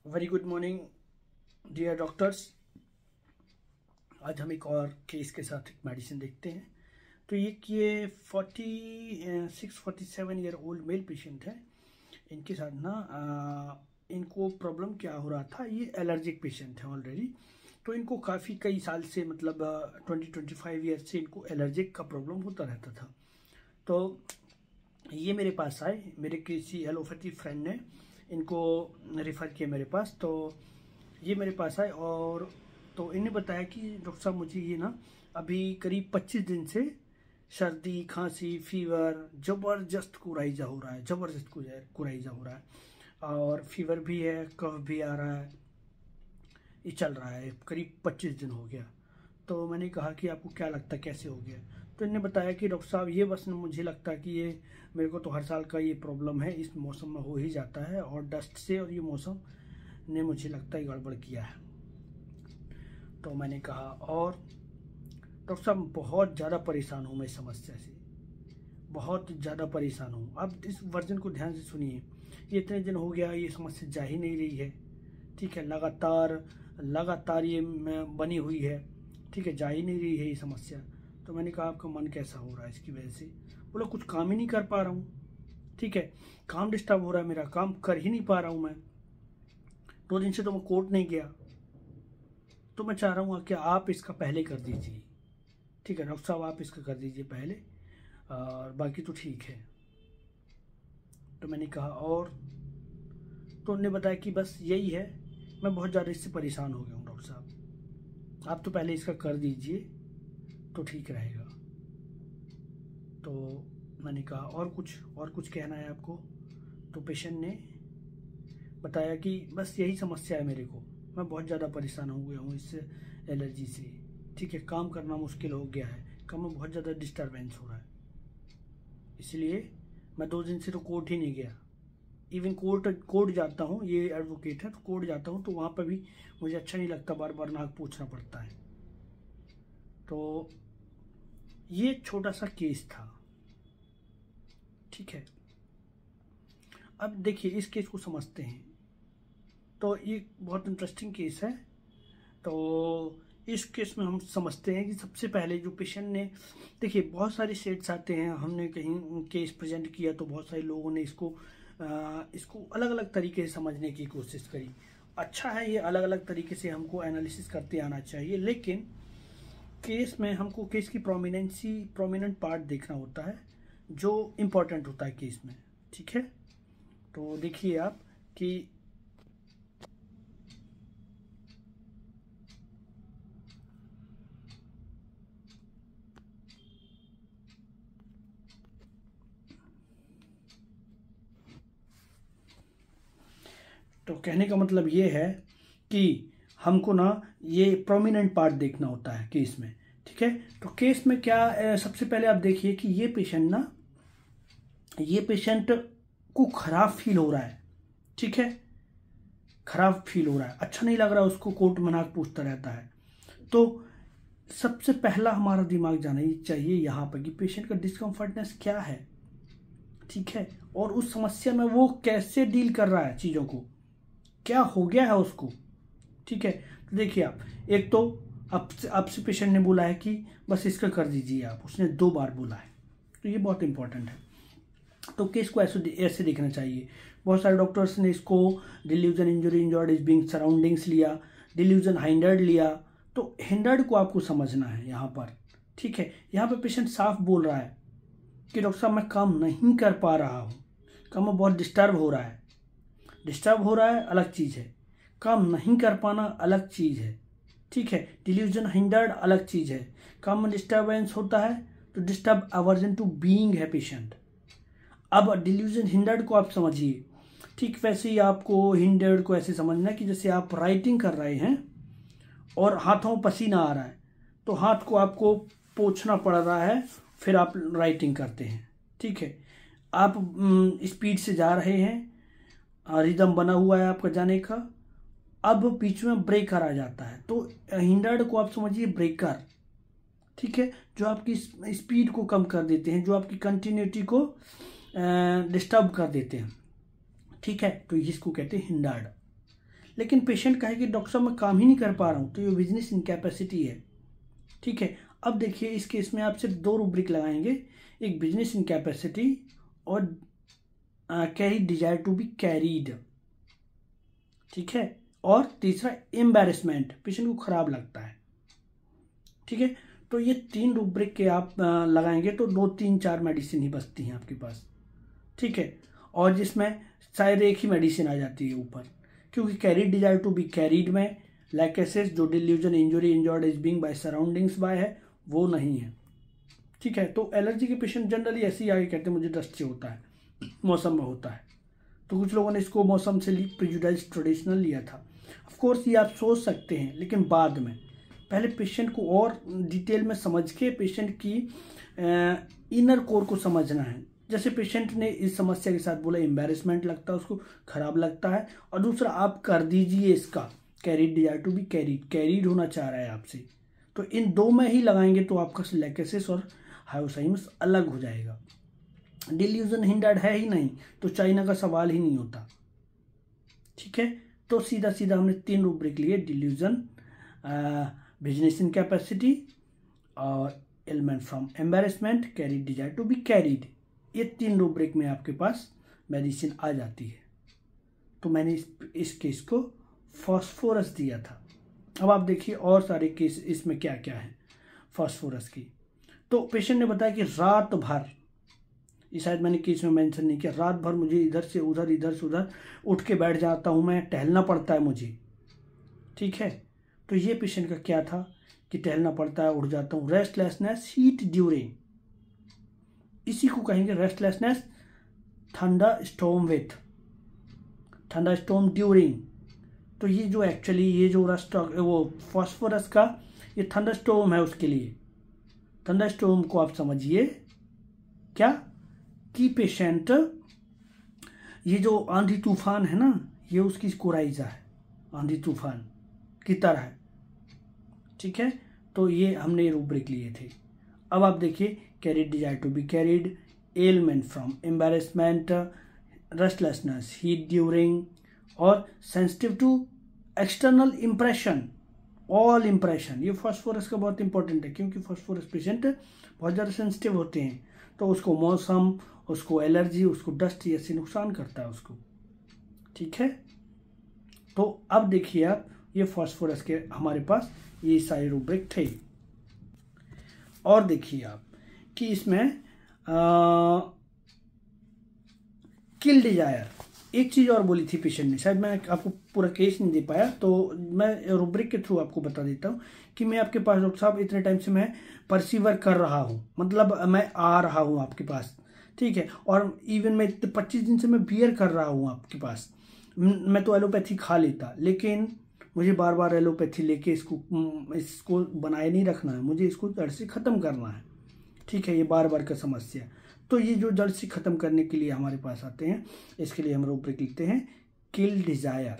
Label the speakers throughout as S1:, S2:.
S1: Very good morning dear doctors. आज हम एक और केस के साथ एक मेडिसिन देखते हैं। तो ये 47 ईयर ओल्ड मेल पेशेंट है। इनके साथ ना इनको प्रॉब्लम क्या हो रहा था, ये एलर्जिक पेशेंट है ऑलरेडी। तो इनको काफ़ी कई साल से मतलब 20-25 ईयर से इनको एलर्जिक का प्रॉब्लम होता रहता था। तो ये मेरे पास आए, मेरे किसी एलोपैथी फ्रेंड ने इनको रेफ़र किया मेरे पास। तो ये मेरे पास आए और तो इन्हें बताया कि डॉक्टर साहब मुझे ये ना अभी करीब 25 दिन से सर्दी, खांसी, फीवर, ज़बरदस्त कुराइजा हो रहा है, ज़बरदस्त कुराइजा हो रहा है और फीवर भी है, कफ भी आ रहा है। ये चल रहा है, करीब 25 दिन हो गया। तो मैंने कहा कि आपको क्या लगता है कैसे हो गया? तो इन्होंने बताया कि डॉक्टर साहब ये बस मुझे लगता है कि ये मेरे को तो हर साल का ये प्रॉब्लम है, इस मौसम में हो ही जाता है और डस्ट से, और ये मौसम ने मुझे लगता है गड़बड़ किया है। तो मैंने कहा और डॉक्टर साहब बहुत ज़्यादा परेशान हूँ मैं इस समस्या से, बहुत ज़्यादा परेशान हूँ। अब इस वर्जन को ध्यान से सुनिए। ये इतने दिन हो गया, ये समस्या जा ही नहीं रही है, ठीक है। लगातार ये बनी हुई है, ठीक है, जा ही नहीं रही है ये समस्या। तो मैंने कहा आपका मन कैसा हो रहा है इसकी वजह से? बोला कुछ काम ही नहीं कर पा रहा हूँ, ठीक है, काम डिस्टर्ब हो रहा है, मेरा काम कर ही नहीं पा रहा हूँ मैं। 2 दिन से तो मैं कोर्ट नहीं गया। तो मैं चाह रहा हूँ कि आप इसका पहले कर दीजिए, ठीक है डॉक्टर साहब, आप इसका कर दीजिए पहले और बाकी तो ठीक है। तो मैंने कहा और तो उन्होंने बताया कि बस यही है, मैं बहुत ज़्यादा इससे परेशान हो गया हूँ डॉक्टर साहब, आप तो पहले इसका कर दीजिए तो ठीक रहेगा। तो मैंने कहा और कुछ कहना है आपको? तो पेशेंट ने बताया कि बस यही समस्या है मेरे को, मैं बहुत ज़्यादा परेशान हो गया हूँ इस एलर्जी से, ठीक है, काम करना मुश्किल हो गया है, काम में बहुत ज़्यादा डिस्टर्बेंस हो रहा है, इसलिए मैं 2 दिन से तो कोर्ट ही नहीं गया। इवन कोर्ट जाता हूँ, ये एडवोकेट है तो कोर्ट जाता हूँ तो वहाँ पर भी मुझे अच्छा नहीं लगता, बार बार नाक पूछना पड़ता है। तो ये छोटा सा केस था, ठीक है। अब देखिए इस केस को समझते हैं। तो ये बहुत इंटरेस्टिंग केस है। तो इस केस में हम समझते हैं कि सबसे पहले जो पेशेंट ने, देखिए बहुत सारे सेट्स आते हैं, हमने कहीं केस प्रेजेंट किया तो बहुत सारे लोगों ने इसको अलग अलग तरीके से समझने की कोशिश करी। अच्छा है, ये अलग अलग तरीके से हमको एनालिसिस करते आना चाहिए, लेकिन केस में हमको केस की प्रोमिनेंट पार्ट देखना होता है जो इम्पोर्टेंट होता है केस में, ठीक है। तो देखिए आप कि तो कहने का मतलब ये है कि हमको ना ये प्रोमिनेंट पार्ट देखना होता है केस में, ठीक है। तो केस में क्या सबसे पहले आप देखिए कि ये पेशेंट को खराब फील हो रहा है, ठीक है, खराब फील हो रहा है, अच्छा नहीं लग रहा है उसको, कोर्ट में नाक पूछता रहता है। तो सबसे पहला हमारा दिमाग जाना ही चाहिए यहाँ पर कि पेशेंट का डिस्कम्फर्टनेस क्या है, ठीक है, और उस समस्या में वो कैसे डील कर रहा है, चीज़ों को क्या हो गया है उसको, ठीक है। तो देखिए आप, एक तो आपसे पेशेंट ने बोला है कि बस इसका कर दीजिए आप, उसने 2 बार बोला है, तो ये बहुत इंपॉर्टेंट है। तो केस को ऐसे देखना चाहिए। बहुत सारे डॉक्टर्स ने इसको delusion injury injured is being surroundings लिया, डिल्यूजन हाइंडर्ड लिया। तो हिंडर्ड को आपको समझना है यहाँ पर, ठीक है। यहाँ पर पेशेंट साफ बोल रहा है कि डॉक्टर साहब मैं काम नहीं कर पा रहा हूँ, काम में बहुत डिस्टर्ब हो रहा है। डिस्टर्ब हो रहा है अलग चीज़ है, काम नहीं कर पाना अलग चीज़ है, ठीक है। डिल्यूजन हिंडर्ड अलग चीज़ है। काम में डिस्टर्बेंस होता है तो डिस्टर्ब अवर्जन टू बीइंग है पेशेंट। अब डिल्यूजन हिंडर्ड को आप समझिए, ठीक वैसे ही आपको हिंडर्ड को ऐसे समझना है कि जैसे आप राइटिंग कर रहे हैं और हाथों में पसीना आ रहा है, तो हाथ को आपको पोंछना पड़ रहा है, फिर आप राइटिंग करते हैं, ठीक है। आप स्पीड से जा रहे हैं, रिदम बना हुआ है आपका जाने का, अब बीच में ब्रेकर आ जाता है, तो हिंडर्ड को आप समझिए ब्रेकर, ठीक है, जो आपकी स्पीड को कम कर देते हैं, जो आपकी कंटिन्यूटी को डिस्टर्ब कर देते हैं, ठीक है। तो इसको कहते हैं हिंडर्ड। लेकिन पेशेंट कहे कि डॉक्टर साहब मैं काम ही नहीं कर पा रहा हूँ, तो ये बिजनेस इनकैपेसिटी है। ठीक है, अब देखिए इस केस में आप सिर्फ 2 रूब्रिक लगाएंगे, एक बिजनेस इनकैपेसिटी और carry desire to be carried. ठीक है, और तीसरा एम्बैरेसमेंट, पेशेंट को खराब लगता है। ठीक है, तो ये 3 रूब्रिक के आप लगाएंगे तो 2, 3, 4 मेडिसिन ही बचती हैं आपके पास। ठीक है, और जिसमें शायद एक ही मेडिसिन आ जाती है ऊपर, क्योंकि carried desire to be carried में लाइकेसिस जो delusion injury injured is being by surroundings by है वो नहीं है। ठीक है, तो एलर्जी के पेशेंट जनरली ऐसे ही आगे कहते हैं मुझे डस्ट से होता है, मौसम में होता है। तो कुछ लोगों ने इसको मौसम से प्रेजुडाइज ट्रेडिशनल लिया था। ऑफ कोर्स ये आप सोच सकते हैं, लेकिन बाद में पहले पेशेंट को और डिटेल में समझ के पेशेंट की इनर कोर को समझना है। जैसे पेशेंट ने इस समस्या के साथ बोला एम्बैरेसमेंट लगता है, उसको खराब लगता है, और दूसरा आप कर दीजिए इसका carried desire to be carried होना चाह रहा है आपसे, तो इन 2 में ही लगाएंगे तो आपका लाइकेसिस और हायोसाइमस अलग हो जाएगा। डिल्यूजन हिंडर्ड है ही नहीं तो चाइना का सवाल ही नहीं होता। ठीक है, तो सीधा सीधा हमने 3 रूब्रिक लिए, डिल्यूजन, बिजनेस इनकैपेसिटी और ailment from embarrassment, carried desire to be carried. ये 3 रूब्रिक में आपके पास मेडिसिन आ जाती है। तो मैंने इस केस को फास्फोरस दिया था। अब आप देखिए और सारे केस इसमें क्या क्या है फास्फोरस की। तो पेशेंट ने बताया कि रात भर, ये शायद मैंने केस में मेंशन नहीं किया, रात भर मुझे इधर से उधर उठ के बैठ जाता हूँ, मैं टहलना पड़ता है मुझे। ठीक है, तो ये पेशेंट का क्या था कि टहलना पड़ता है, उठ जाता हूँ। रेस्टलेसनेस हीट ड्यूरिंग, इसी को कहेंगे restlessness thunderstorm with, thunderstorm during. तो ये जो एक्चुअली ये जो वो फास्फोरस का ये थंडरस्टॉर्म है उसके लिए। थंडरस्टॉर्म को आप समझिए क्या कि पेशेंट, ये जो आंधी तूफान है ना, ये उसकी कोराइजा है, आंधी तूफान की तरह है। ठीक है, तो ये हमने रूब्रिक लिए थे। अब आप देखिए carried desire to be carried, ailment from embarrassment, restlessness heat during, और sensitive to external impression, all impression. ये फास्फोरस का बहुत इंपॉर्टेंट है, क्योंकि फास्फोरस पेशेंट बहुत ज़्यादा सेंसिटिव होते हैं, तो उसको मौसम, उसको एलर्जी, उसको डस्ट ऐसे नुकसान करता है उसको। ठीक है, तो अब देखिए आप ये फास्फोरस के हमारे पास ये सारे रूब्रिक थे। और देखिए आप कि इसमें किल डिजायर, एक चीज़ और बोली थी पेशेंट ने, शायद मैं आपको पूरा केस नहीं दे पाया, तो मैं रूब्रिक के थ्रू आपको बता देता हूँ कि मैं आपके पास डॉक्टर साहब इतने टाइम से मैं परसीवर कर रहा हूँ, मतलब मैं आ रहा हूँ आपके पास। ठीक है, और इवन मैं 25 दिन से मैं बियर कर रहा हूँ आपके पास। मैं तो एलोपैथी खा लेता, लेकिन मुझे बार बार एलोपैथी लेके इसको बनाए नहीं रखना है, मुझे इसको जड़ से ख़त्म करना है। ठीक है, ये बार बार का समस्या, तो ये जो जड़ से ख़त्म करने के लिए हमारे पास आते हैं, इसके लिए हम रूब्रिक लिखते हैं किल डिजायर।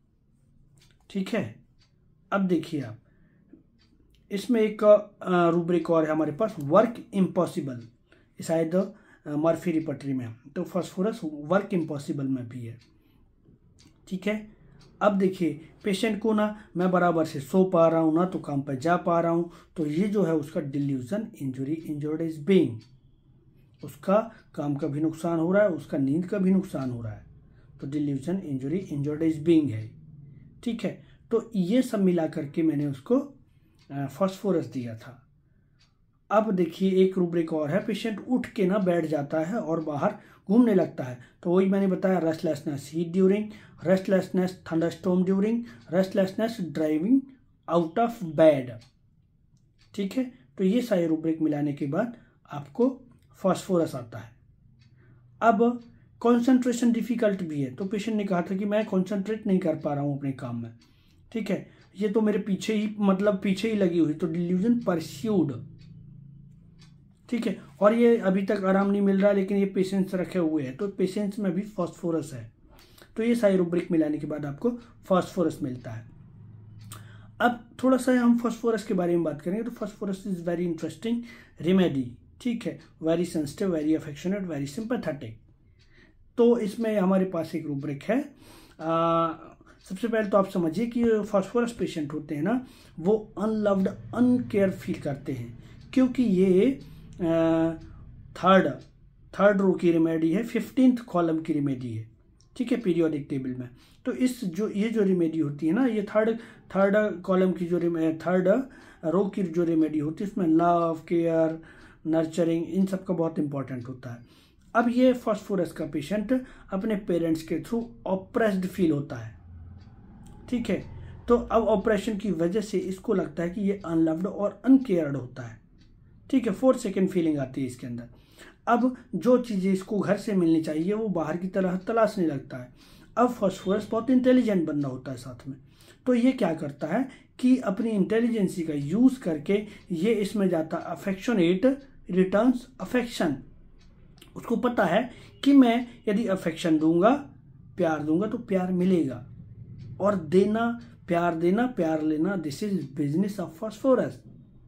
S1: ठीक है, अब देखिए आप इसमें एक रूब्रिक और है हमारे पास, वर्क इम्पॉसिबल, शायद मर्फी रिपर्टरी में, तो फास्फोरस वर्क इम्पॉसिबल में भी है। ठीक है, अब देखिए पेशेंट को ना मैं बराबर से सो पा रहा हूँ, ना तो काम पर जा पा रहा हूँ, तो ये जो है उसका delusion injury injured is being, उसका काम का भी नुकसान हो रहा है, उसका नींद का भी नुकसान हो रहा है, तो delusion injury injured is being है। ठीक है, तो ये सब मिला करके मैंने उसको फास्फोरस दिया था। अब देखिए एक रूब्रिक और है, पेशेंट उठ के ना बैठ जाता है और बाहर घूमने लगता है, तो वही मैंने बताया restlessness heat during, restlessness thunderstorm during, restlessness driving out of bed. ठीक है, तो ये सारे रूब्रिक मिलाने के बाद आपको फास्फोरस आता है। अब कंसंट्रेशन डिफिकल्ट भी है, तो पेशेंट ने कहा था कि मैं कंसंट्रेट नहीं कर पा रहा हूँ अपने काम में। ठीक है, ये तो मेरे पीछे ही, मतलब पीछे ही लगी हुई, तो डिल्यूजन परस्यूड। ठीक है, और ये अभी तक आराम नहीं मिल रहा, लेकिन ये पेशेंट्स रखे हुए हैं, तो पेशेंट्स में भी फास्फोरस है। तो ये सारे रूब्रिक मिलाने के बाद आपको फास्फोरस मिलता है। अब थोड़ा सा हम फास्फोरस के बारे में बात करेंगे, तो phosphorus is very interesting remedy. ठीक है, very sensitive, very affectionate, very sympathetic. तो इसमें हमारे पास एक रूब्रिक है सबसे पहले तो आप समझिए कि फास्फोरस पेशेंट होते हैं ना, वो अनलव्ड, अनकेयर फील करते हैं, क्योंकि ये थर्ड रो की रेमेडी है, 15th कॉलम की रेमेडी है, ठीक है, पीरियोडिक टेबल में। तो ये जो रेमेडी होती है ना, ये थर्ड कॉलम की जो थर्ड रो की जो रेमेडी होती है, उसमें लव, केयर, नर्चरिंग, इन सब का बहुत इंपॉर्टेंट होता है। अब ये फास्फोरस का पेशेंट अपने पेरेंट्स के थ्रू ऑप्रेस्ड फील होता है, ठीक है। तो अब ऑपरेशन की वजह से इसको लगता है कि ये अनलव्ड और अनकेयर्ड होता है, ठीक है। 4 सेकेंड फीलिंग आती है इसके अंदर। अब जो चीज़ें इसको घर से मिलनी चाहिए वो बाहर की तरह तलाशने लगता है। अब फास्फोरस बहुत इंटेलिजेंट बंदा होता है साथ में, तो ये क्या करता है कि अपनी इंटेलिजेंसी का यूज़ करके ये इसमें जाता अफेक्शनेट रिटर्न्स अफेक्शन। उसको पता है कि मैं यदि अफेक्शन दूंगा, प्यार दूंगा तो प्यार मिलेगा, और प्यार देना, प्यार लेना, this is business of phosphorus,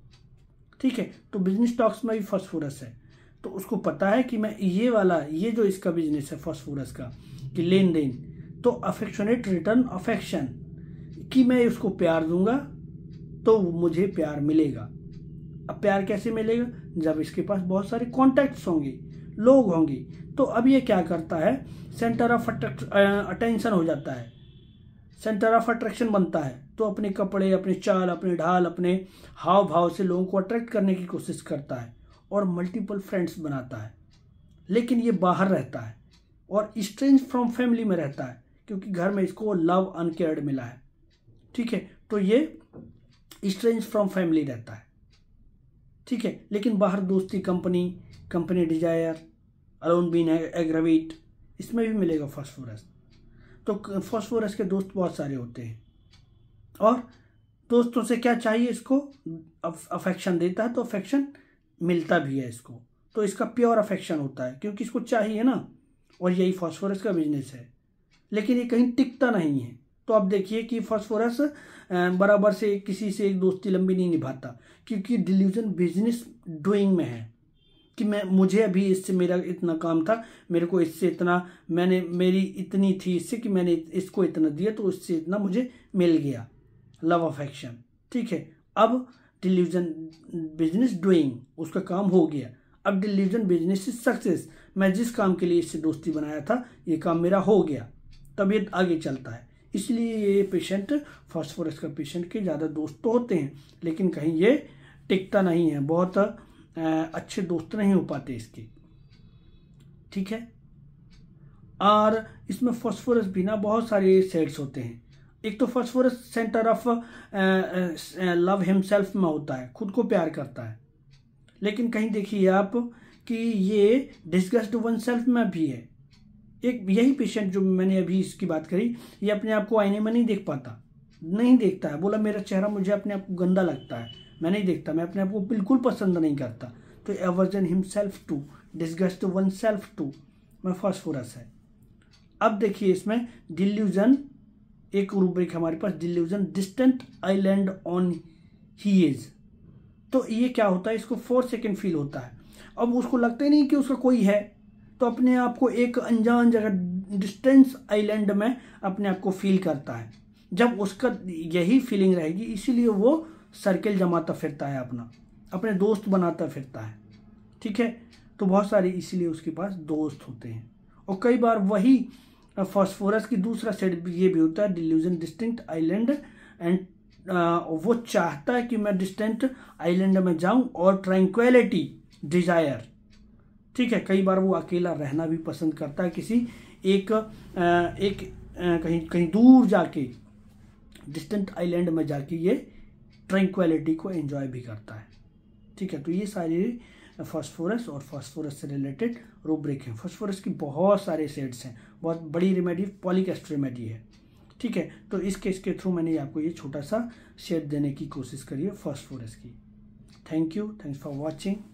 S1: ठीक है। तो बिजनेस टॉक्स में भी फास्फोरस है, तो उसको पता है कि मैं ये जो इसका बिजनेस है फास्फोरस का, कि लेन देन, तो अफेक्शनेट रिटर्न अफेक्शन, कि मैं उसको प्यार दूंगा तो मुझे प्यार मिलेगा। अब प्यार कैसे मिलेगा? जब इसके पास बहुत सारे कॉन्टैक्ट्स होंगे, लोग होंगे। तो अब ये क्या करता है, सेंटर ऑफ अटेंशन हो जाता है, सेंटर ऑफ अट्रैक्शन बनता है। तो अपने कपड़े, अपने चाल, अपने ढाल, अपने हाव भाव से लोगों को अट्रैक्ट करने की कोशिश करता है और मल्टीपल फ्रेंड्स बनाता है। लेकिन ये बाहर रहता है और स्ट्रेंज फ्रॉम फैमिली में रहता है, क्योंकि घर में इसको लव अनकेयर्ड मिला है, ठीक है। तो ये स्ट्रेंज फ्रॉम फैमिली रहता है, ठीक है। लेकिन बाहर दोस्ती, company desire, alone been aggravate, इसमें भी मिलेगा फास्फोरस। तो फास्फोरस के दोस्त बहुत सारे होते हैं, और दोस्तों से क्या चाहिए इसको? अफेक्शन देता है तो अफेक्शन मिलता भी है इसको, तो इसका प्योर अफेक्शन होता है, क्योंकि इसको चाहिए ना, और यही फास्फोरस का बिजनेस है। लेकिन ये कहीं टिकता नहीं है। तो आप देखिए कि फास्फोरस बराबर से किसी से एक दोस्ती लंबी नहीं निभाता, क्योंकि डिल्यूजन बिजनेस डूइंग में है, कि मुझे अभी इससे मेरा इतना काम था, मेरे को इससे इतना, मेरी इतनी थी इससे कि मैंने इसको इतना दिया, तो इससे इतना मुझे मिल गया, लव अफेक्शन, ठीक है। अब डिल्यूजन बिजनेस डूइंग, उसका काम हो गया। अब डिल्यूजन बिजनेस इज सक्सेस, मैं जिस काम के लिए इससे दोस्ती बनाया था, ये काम मेरा हो गया, तब ये आगे चलता है। इसलिए ये पेशेंट, फास्फोरस का पेशेंट के ज़्यादा दोस्त तो होते हैं, लेकिन कहीं ये टिकता नहीं है, बहुत अच्छे दोस्त नहीं हो पाते इसके, ठीक है। और इसमें फास्फोरस भी ना बहुत सारे सेट्स होते हैं। एक तो phosphorus centre of love himself में होता है, खुद को प्यार करता है। लेकिन कहीं देखिए आप कि ये डिस्गस्ट वन सेल्फ में भी है। एक यही पेशेंट जो मैंने अभी इसकी बात करी, ये अपने आप को आईने में नहीं देख पाता, नहीं देखता है, बोला मेरा चेहरा मुझे अपने आप को गंदा लगता है, मैं नहीं देखता, मैं अपने आप को बिल्कुल पसंद नहीं करता। तो aversion himself to, disgust one self to में फास्फोरस है। अब देखिए इसमें डिल्यूजन, एक रूब्रिक हमारे पास, delusion distant island on he is. तो ये क्या होता है, इसको 4 सेकेंड फील होता है। अब उसको लगता ही नहीं कि उसका कोई है, तो अपने आप को एक अनजान जगह डिस्टेंस आइलैंड में अपने आप को फील करता है। जब उसका यही फीलिंग रहेगी, इसीलिए वो सर्किल जमाता फिरता है, अपने दोस्त बनाता फिरता है, ठीक है। तो बहुत सारे इसीलिए उसके पास दोस्त होते हैं। और कई बार वही फास्फोरस की दूसरा सेट ये भी होता है, डिल्यूजन डिस्टिंक्ट आइलैंड, एंड वो चाहता है कि मैं डिस्टेंट आइलैंड में जाऊं, और ट्रैंक्विलिटी डिजायर, ठीक है। कई बार वो अकेला रहना भी पसंद करता है, किसी एक कहीं दूर जाके, डिस्टेंट आइलैंड में जाके ये ट्रैंक्विलिटी को एंजॉय भी करता है, ठीक है। तो ये सारे फास्फोरस और फास्फोरस से रिलेटेड रूब्रिक हैं। फास्फोरस की बहुत सारे सेट्स हैं, बहुत बड़ी रेमेडी पॉलिक एस्टर रेमेडी है, ठीक है। तो इसके थ्रू मैंने आपको ये छोटा सा शेड देने की कोशिश करी है फास्फोरस की। Thank you, thanks for watching.